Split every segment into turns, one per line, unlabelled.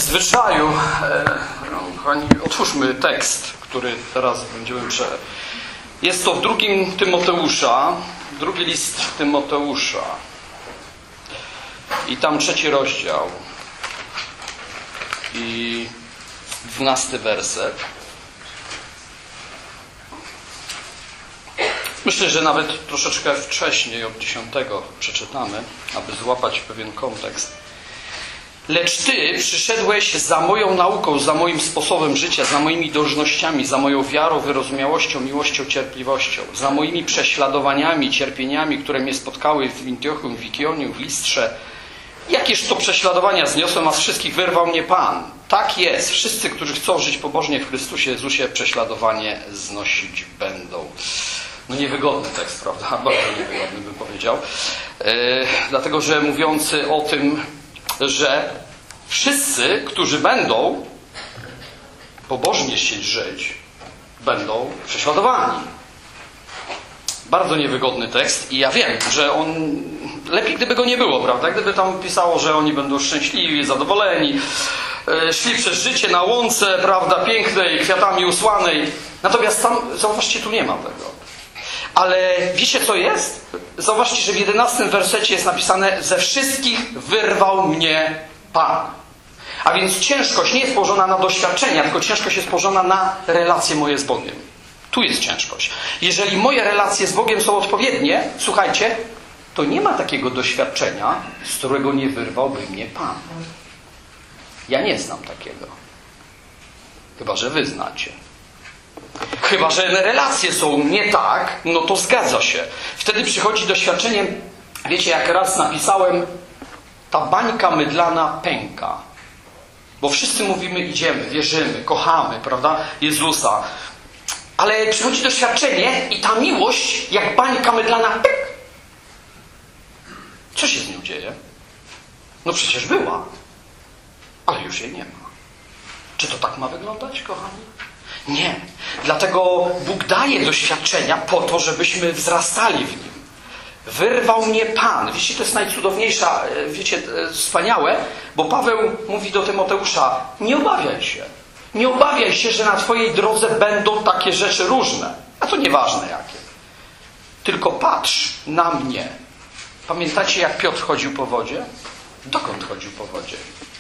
zwyczaju, kochani, otwórzmy tekst, który teraz będziemy Jest to w drugim Tymoteusza, drugi list Tymoteusza i tam 3 rozdział i 12 werset. Myślę, że nawet troszeczkę wcześniej, od 10 przeczytamy, aby złapać pewien kontekst. Lecz Ty przyszedłeś za moją nauką, za moim sposobem życia, za moimi dążnościami, za moją wiarą, wyrozumiałością, miłością, cierpliwością, za moimi prześladowaniami, cierpieniami, które mnie spotkały w Antiochium, w Ikonium, w Listrze. Jakież to prześladowania zniosłem, a z wszystkich wyrwał mnie Pan. Tak jest. Wszyscy, którzy chcą żyć pobożnie w Chrystusie Jezusie, prześladowanie znosić będą. No niewygodny tekst, prawda? Bardzo niewygodny, bym powiedział. Dlatego, że mówiący o tym, że wszyscy, którzy będą pobożnie chcieć żyć, będą prześladowani. Bardzo niewygodny tekst i ja wiem, że on lepiej gdyby go nie było, prawda? Gdyby tam pisało, że oni będą szczęśliwi, zadowoleni, szli przez życie na łące, prawda, pięknej, kwiatami usłanej. Natomiast tam, zauważcie, tu nie ma tego. Ale wiecie co jest? Zauważcie, że w 11 wersecie jest napisane: ze wszystkich wyrwał mnie Pan. A więc ciężkość nie jest położona na doświadczenia, tylko ciężkość jest położona na relacje moje z Bogiem. Tu jest ciężkość. Jeżeli moje relacje z Bogiem są odpowiednie, słuchajcie, to nie ma takiego doświadczenia, z którego nie wyrwałby mnie Pan. Ja nie znam takiego. Chyba że wy znacie. Chyba że relacje są nie tak, no to zgadza się. Wtedy przychodzi doświadczenie, wiecie, jak raz napisałem, ta bańka mydlana pęka. Bo wszyscy mówimy, idziemy, wierzymy, kochamy, prawda, Jezusa. Ale przychodzi doświadczenie i ta miłość, jak bańka mydlana, pyk. Co się z nią dzieje? No przecież była, ale już jej nie ma. Czy to tak ma wyglądać, kochani? Nie. Dlatego Bóg daje doświadczenia po to, żebyśmy wzrastali w Nim. Wyrwał mnie Pan. Wiecie, to jest najcudowniejsza, wiecie, wspaniałe, bo Paweł mówi do Tymoteusza: nie obawiaj się. Nie obawiaj się, że na Twojej drodze będą takie rzeczy różne. A to nieważne jakie. Tylko patrz na mnie. Pamiętacie, jak Piotr chodził po wodzie? Dokąd chodził po wodzie?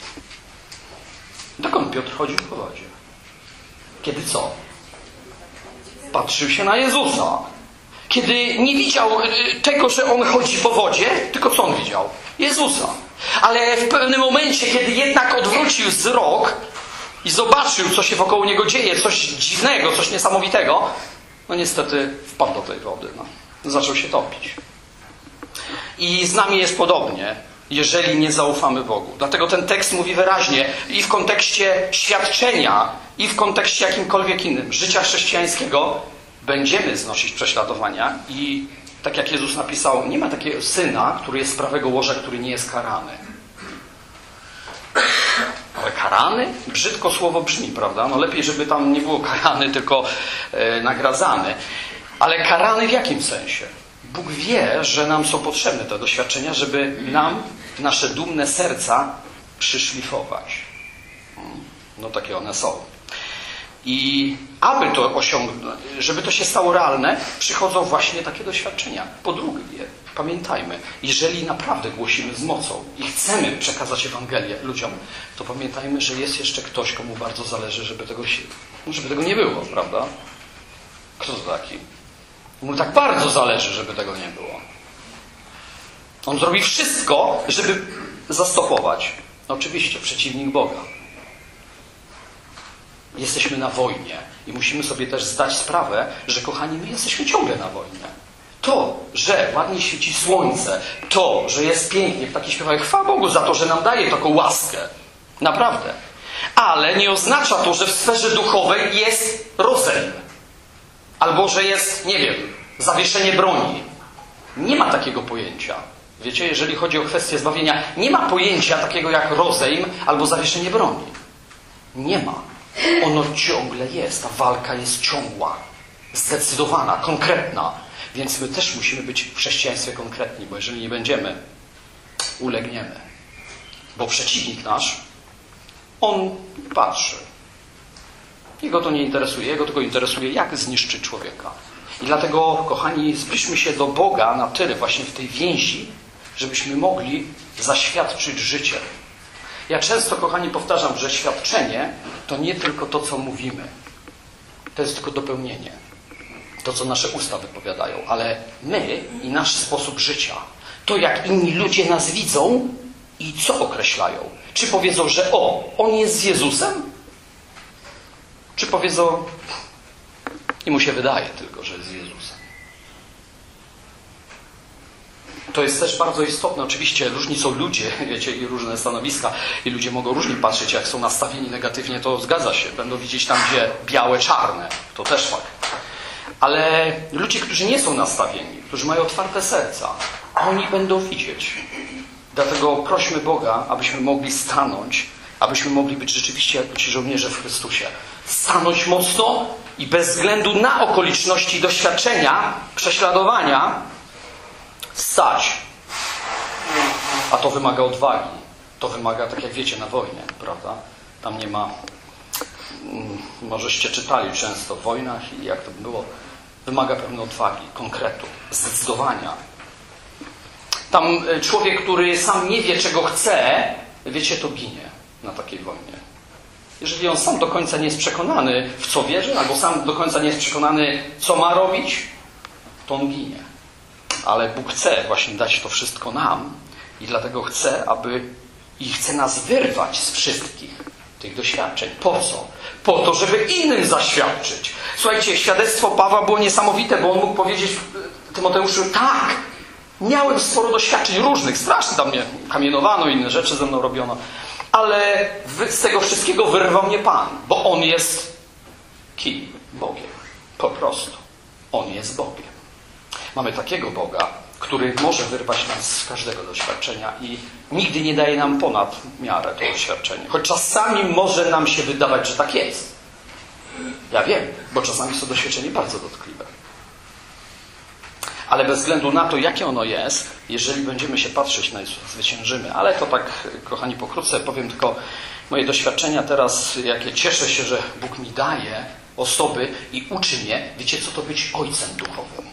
Dokąd Piotr chodził po wodzie? Kiedy co? Patrzył się na Jezusa. Kiedy nie widział tego, że On chodzi po wodzie, tylko co On widział? Jezusa. Ale w pewnym momencie, kiedy jednak odwrócił wzrok i zobaczył, co się wokół Niego dzieje, coś dziwnego, coś niesamowitego, no niestety wpadł do tej wody. No. Zaczął się topić. I z nami jest podobnie, jeżeli nie zaufamy Bogu. Dlatego ten tekst mówi wyraźnie i w kontekście świadczenia, i w kontekście jakimkolwiek innym życia chrześcijańskiego będziemy znosić prześladowania i tak jak Jezus napisał, nie ma takiego syna, który jest z prawego łoża, który nie jest karany. Ale karany? Brzydko słowo brzmi, prawda? No lepiej, żeby tam nie było karany, tylko nagradzany. Ale karany w jakim sensie? Bóg wie, że nam są potrzebne te doświadczenia, żeby nam nasze dumne serca przyszlifować. No takie one są. I aby to osiągnąć, żeby to się stało realne, przychodzą właśnie takie doświadczenia. Po drugie, pamiętajmy, jeżeli naprawdę głosimy z mocą i chcemy przekazać Ewangelię ludziom, to pamiętajmy, że jest jeszcze ktoś, komu bardzo zależy, żeby tego nie było, prawda? Kto to taki? Mu tak bardzo zależy, żeby tego nie było. On zrobi wszystko, żeby zastopować. No oczywiście, przeciwnik Boga. Jesteśmy na wojnie i musimy sobie też zdać sprawę, że kochani, my jesteśmy ciągle na wojnie. To, że ładnie świeci słońce, to, że jest pięknie, ptaki śpiewają, chwała Bogu za to, że nam daje taką łaskę. Naprawdę. Ale nie oznacza to, że w sferze duchowej jest rozejm. Albo, że jest, nie wiem, zawieszenie broni. Nie ma takiego pojęcia. Wiecie, jeżeli chodzi o kwestię zbawienia, nie ma pojęcia takiego jak rozejm albo zawieszenie broni. Nie ma. Ono ciągle jest. Ta walka jest ciągła, zdecydowana, konkretna. Więc my też musimy być w chrześcijaństwie konkretni, bo jeżeli nie będziemy, ulegniemy. Bo przeciwnik nasz, On patrzy. Jego to nie interesuje. Jego tylko interesuje, jak zniszczyć człowieka. I dlatego, kochani, zbliżmy się do Boga na tyle właśnie w tej więzi, żebyśmy mogli zaświadczyć życie. Ja często, kochani, powtarzam, że świadczenie to nie tylko to, co mówimy. To jest tylko dopełnienie. To, co nasze usta wypowiadają. Ale my i nasz sposób życia, to jak inni ludzie nas widzą i co określają. Czy powiedzą, że on jest z Jezusem? Czy powiedzą, i mu się wydaje tylko, że jest z Jezusem. To jest też bardzo istotne. Oczywiście różni są ludzie, wiecie, i różne stanowiska i ludzie mogą różnie patrzeć, jak są nastawieni negatywnie, to zgadza się. Będą widzieć tam, gdzie białe, czarne. To też fakt. Ale ludzie, którzy nie są nastawieni, którzy mają otwarte serca, oni będą widzieć. Dlatego prośmy Boga, abyśmy mogli stanąć, abyśmy mogli być rzeczywiście jak ci żołnierze w Chrystusie. Stanąć mocno i bez względu na okoliczności doświadczenia, prześladowania, stać. A to wymaga odwagi. To wymaga, tak jak wiecie, na wojnie, prawda? Tam nie ma... Możeście czytali często w wojnach i jak to było. Wymaga pewnej odwagi, konkretu, zdecydowania. Tam człowiek, który sam nie wie, czego chce, wiecie, to ginie na takiej wojnie. Jeżeli on sam do końca nie jest przekonany, w co wierzy, albo sam do końca nie jest przekonany, co ma robić, to on ginie. Ale Bóg chce właśnie dać to wszystko nam i dlatego chce, chce nas wyrwać z wszystkich tych doświadczeń. Po co? Po to, żeby innym zaświadczyć. Słuchajcie, świadectwo Pawła było niesamowite, bo on mógł powiedzieć Tymoteuszu, tak, miałem sporo doświadczeń różnych, strasznie tam mnie kamienowano, inne rzeczy ze mną robiono, ale z tego wszystkiego wyrwał mnie Pan, bo On jest kim? Bogiem. Po prostu. On jest Bogiem. Mamy takiego Boga, który może wyrwać nas z każdego doświadczenia i nigdy nie daje nam ponad miarę to doświadczenie. Choć czasami może nam się wydawać, że tak jest. Ja wiem, bo czasami są doświadczenia bardzo dotkliwe. Ale bez względu na to, jakie ono jest, jeżeli będziemy się patrzeć na Jezusa, zwyciężymy. Ale to tak, kochani, pokrótce powiem tylko moje doświadczenia teraz, jakie cieszę się, że Bóg mi daje osoby i uczy mnie, wiecie co to być ojcem duchowym.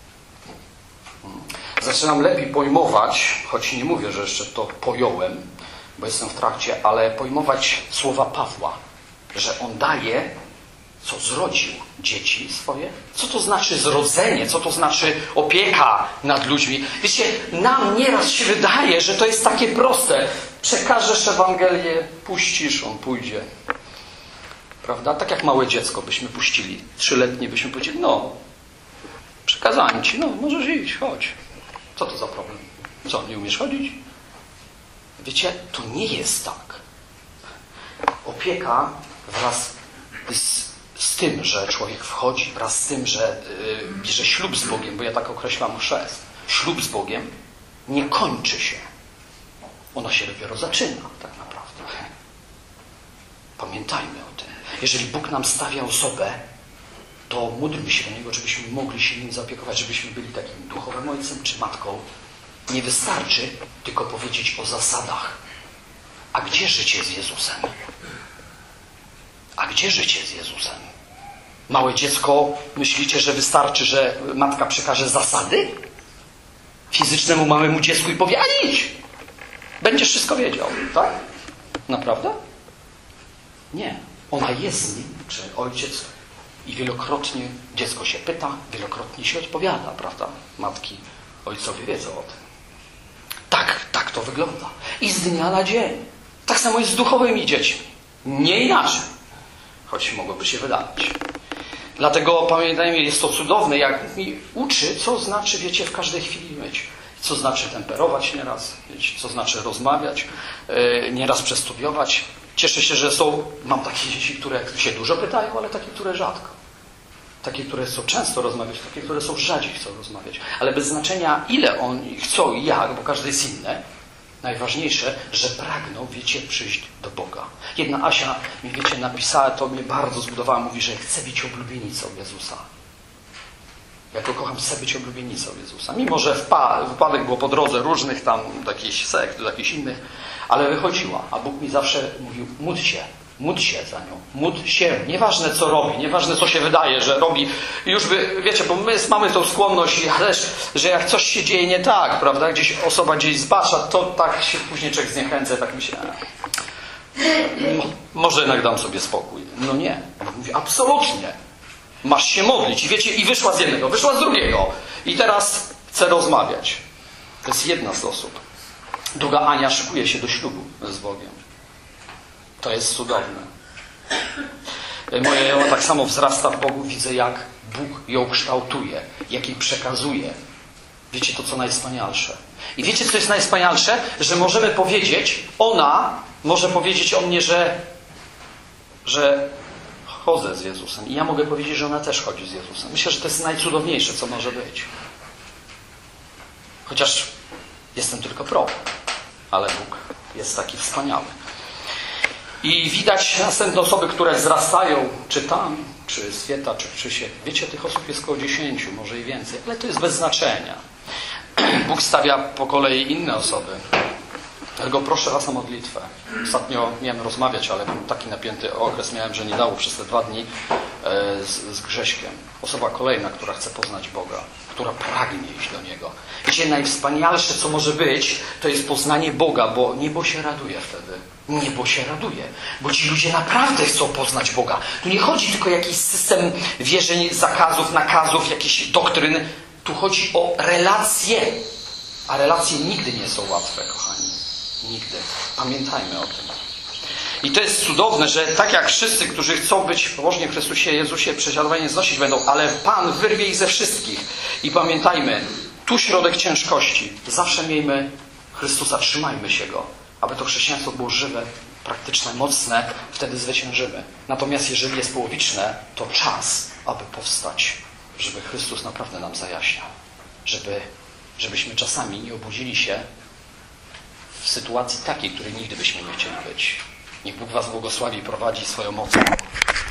Zaczynam lepiej pojmować, choć nie mówię, że jeszcze to pojąłem, bo jestem w trakcie, ale pojmować słowa Pawła, że on daje, co zrodził dzieci swoje. Co to znaczy zrodzenie? Co to znaczy opieka nad ludźmi? Wiecie, nam nieraz się wydaje, że to jest takie proste. Przekażesz Ewangelię, puścisz, on pójdzie. Prawda? Tak jak małe dziecko byśmy puścili. 3-letnie byśmy powiedzieli, no, przekazałem ci, no, możesz iść, chodź. Co to za problem? Co, nie umiesz chodzić? Wiecie, to nie jest tak. Opieka wraz z tym, że człowiek wchodzi, wraz z tym, że bierze ślub z Bogiem, bo ja tak określam chrzest. Ślub z Bogiem nie kończy się. Ona się dopiero zaczyna, tak naprawdę. Pamiętajmy o tym. Jeżeli Bóg nam stawia osobę, to módlmy się do Niego, żebyśmy mogli się nim zaopiekować, żebyśmy byli takim duchowym ojcem czy matką. Nie wystarczy tylko powiedzieć o zasadach. A gdzie życie z Jezusem? A gdzie życie z Jezusem? Małe dziecko, myślicie, że wystarczy, że matka przekaże zasady? Fizycznemu małemu dziecku i powie, a idź! Będziesz wszystko wiedział, tak? Naprawdę? Nie. Ona jest z nim, czy ojciec, i wielokrotnie dziecko się pyta, wielokrotnie się odpowiada, prawda? Matki, ojcowie wiedzą o tym. Tak to wygląda. I z dnia na dzień. Tak samo jest z duchowymi dziećmi. Nie inaczej. Choć mogłoby się wydawać. Dlatego pamiętajmy, jest to cudowne, jak mi uczy, co znaczy, wiecie, w każdej chwili myć. Co znaczy temperować nieraz, wiecie, co znaczy rozmawiać, nieraz przestudiować. Cieszę się, że mam takie dzieci, które się dużo pytają, ale takie, które rzadko. Takie, które chcą często rozmawiać, takie, które są rzadziej chcą rozmawiać. Ale bez znaczenia, ile oni chcą i jak, bo każde jest inne. Najważniejsze, że pragną, wiecie, przyjść do Boga. Jedna Asia mi, wiecie, napisała, to mnie bardzo zbudowała, mówi, że chce być oblubienicą Jezusa. Ja go kocham, chcę być oblubienicą Jezusa. Mimo, że wypadek było po drodze różnych tam, do jakichś sekt, do jakichś innych, ale wychodziła. A Bóg mi zawsze mówił, módl się za nią, módl się. Nieważne co robi, nieważne co się wydaje, że robi. I już by, wiecie, bo my mamy tą skłonność, że jak coś się dzieje nie tak, prawda, gdzieś osoba gdzieś zbacza, to tak się później człowiek zniechęca, tak myślę, może jednak dam sobie spokój. No nie. Bóg mówi, absolutnie. Masz się modlić. I wiecie, i wyszła z jednego, wyszła z drugiego. I teraz chcę rozmawiać. To jest jedna z osób. Druga Ania szykuje się do ślubu z Bogiem. To jest cudowne. Moja Joła tak samo wzrasta w Bogu. Widzę, jak Bóg ją kształtuje, jak jej przekazuje. Wiecie, to co najwspanialsze. I wiecie, co jest najwspanialsze? Że możemy powiedzieć, ona może powiedzieć o mnie, że chodzę z Jezusem. I ja mogę powiedzieć, że ona też chodzi z Jezusem. Myślę, że to jest najcudowniejsze, co może być. Chociaż jestem tylko prorok, ale Bóg jest taki wspaniały. I widać następne osoby, które wzrastają, czy tam, czy Swieta, czy Krzysiek. Wiecie, tych osób jest około 10, może i więcej, ale to jest bez znaczenia. Bóg stawia po kolei inne osoby. Dlatego proszę was o modlitwę. Ostatnio miałem rozmawiać, ale taki napięty okres miałem, że nie dało przez te 2 dni z Grześkiem. Osoba kolejna, która chce poznać Boga, która pragnie iść do Niego. Wiecie, najwspanialsze, co może być, to jest poznanie Boga, bo niebo się raduje wtedy. Niebo się raduje, bo ci ludzie naprawdę chcą poznać Boga. Tu nie chodzi tylko o jakiś system wierzeń, zakazów, nakazów, jakichś doktryn. Tu chodzi o relacje. A relacje nigdy nie są łatwe, kochani. Nigdy. Pamiętajmy o tym. I to jest cudowne, że tak jak wszyscy, którzy chcą być pobożni w Chrystusie Jezusie, prześladowanie znosić będą, ale Pan wyrwie ich ze wszystkich. I pamiętajmy, tu środek ciężkości. Zawsze miejmy Chrystusa, trzymajmy się Go, aby to chrześcijaństwo było żywe, praktyczne, mocne, wtedy zwyciężymy. Natomiast jeżeli jest połowiczne, to czas, aby powstać, żeby Chrystus naprawdę nam zajaśniał. Żebyśmy czasami nie obudzili się w sytuacji takiej, której nigdy byśmy nie chcieli być. Niech Bóg was błogosławi i prowadzi swoją mocą.